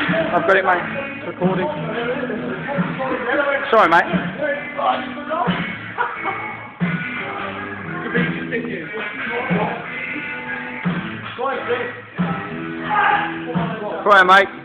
I've got it, mate. It's recording. Sorry, mate. Go on, mate.